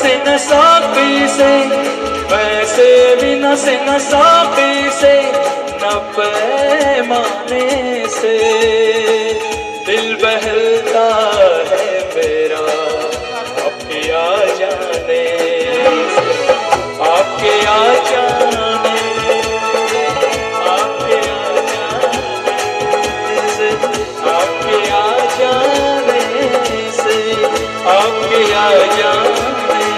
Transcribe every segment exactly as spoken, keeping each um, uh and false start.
से न साकी से, वैसे भी न से न साकी से, न पैमाने से। दिल बहलता है मेरा आपके आ जाने से, आपके आ जाने, आपके आ जाने से, आपके आ जाने से, आपके आ जाने से।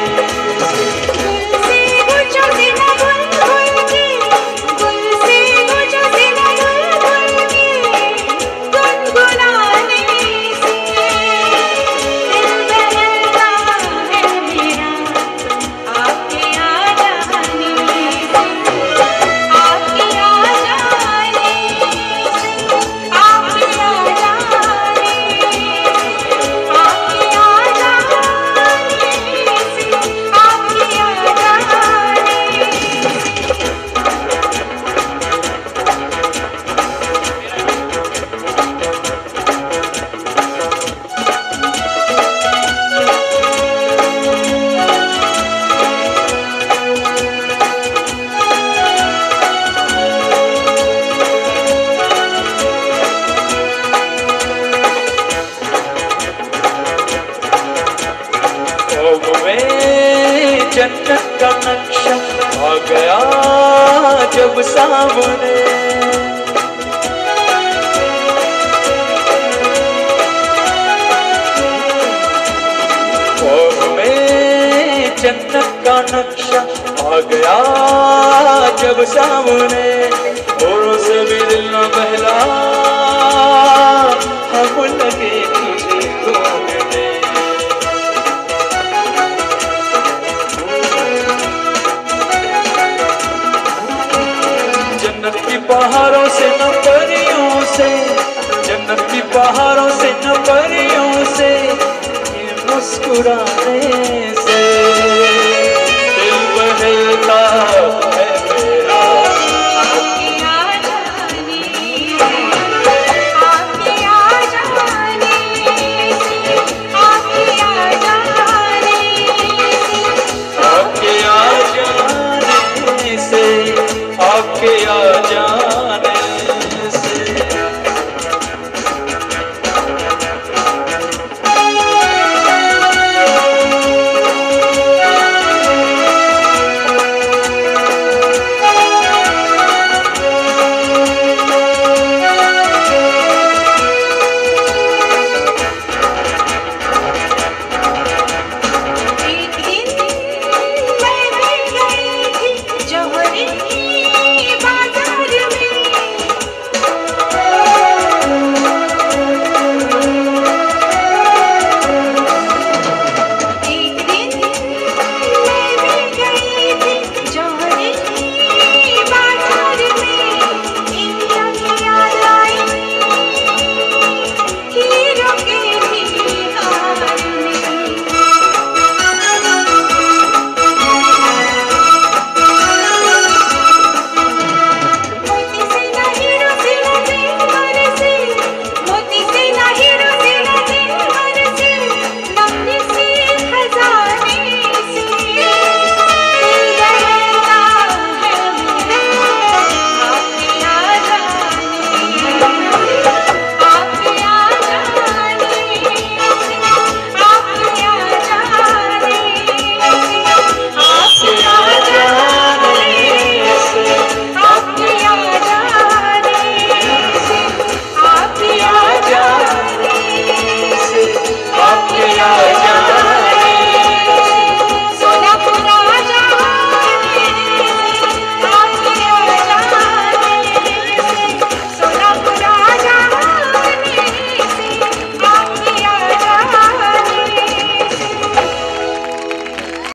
जन्नत का नक्शा आ गया जब सामने, ख्वाब में जन्नत का नक्शा आ गया जब सामने। औरों से भी दिल न बहला, हम लगे तुझे ढूंढने। जन्नत की पहाड़ों से न परियों से, जन्नत की पहाड़ों से न परियों से, ये मुस्कुराने से दिल बहलता